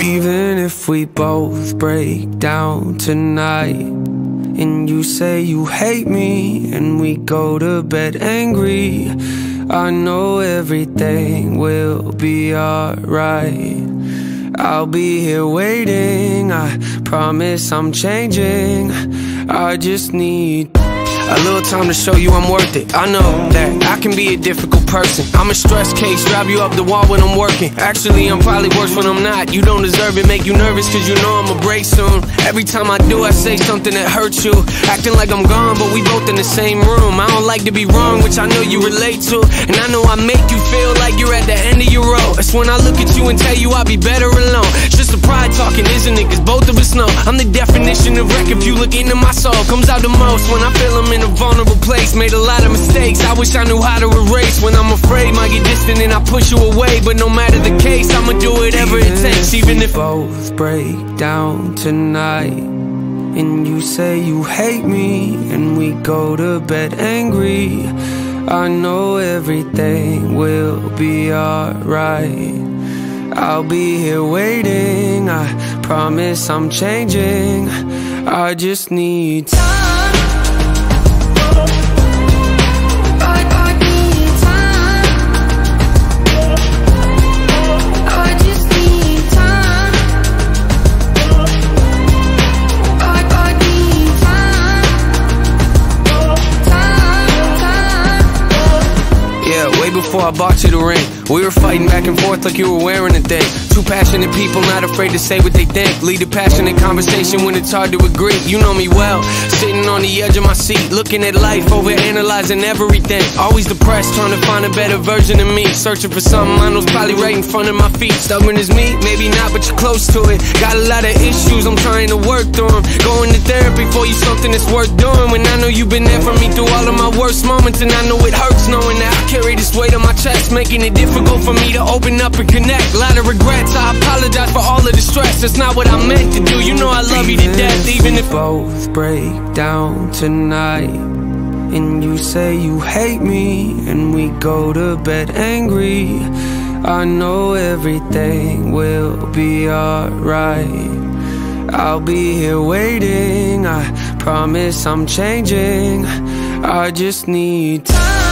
Even if we both break down tonight, and you say you hate me, and we go to bed angry, I know everything will be alright. I'll be here waiting, I promise I'm changing. I just need a little time to show you I'm worth it. I know that I can be a difficult person. I'm a stress case, drive you up the wall when I'm working. Actually, I'm probably worse when I'm not. You don't deserve it, make you nervous cause you know I'ma break soon. Every time I do, I say something that hurts you, acting like I'm gone, but we both in the same room. I don't like to be wrong, which I know you relate to, and I know I make you feel like you're at the end of your rope. It's when I look at you and tell you I'll be better alone. It's just the pride talking, isn't it? Cause both of us know I'm the definition of wreck. If you look into my soul, comes out the most when I feel I'm in a vulnerable place. Made a lot of mistakes, I wish I knew how to erase. When I'm afraid, might get distant and I push you away. But no matter the case, I'ma do whatever it takes. Even if both break down tonight, and you say you hate me, and we go to bed angry, I know everything will be alright. I'll be here waiting, I promise I'm changing. I just need time. Way before I bought you the ring, we were fighting back and forth like you were wearing a thing. Two passionate people, not afraid to say what they think. Lead a passionate conversation when it's hard to agree. You know me well, sitting on the edge of my seat, looking at life, overanalyzing everything. Always depressed, trying to find a better version of me, searching for something I know's probably right in front of my feet. Stubborn as me, maybe not, but you're close to it. Got a lot of issues, I'm trying to work through them. Going to therapy for you, something that's worth doing. When I know you've been there for me through all of my worst moments, and I know it hurts knowing that I carry this weight on my chest, making it difficult for me to open up and connect. A lot of regrets, I apologize for all of the stress. That's not what I meant to do, you know I love you to death. Even if both break down tonight, and you say you hate me, and we go to bed angry, I know everything will be alright. I'll be here waiting, I promise I'm changing. I just need time.